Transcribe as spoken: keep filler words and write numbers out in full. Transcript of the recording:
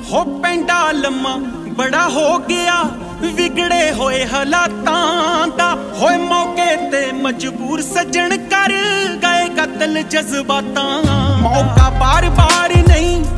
हो पैंडा लम्मा बड़ा हो गया विगड़े होए हालातां दा, होए मौके ते मजबूर सजन कर गए कतल जज्बातां। मौका बार बार नहीं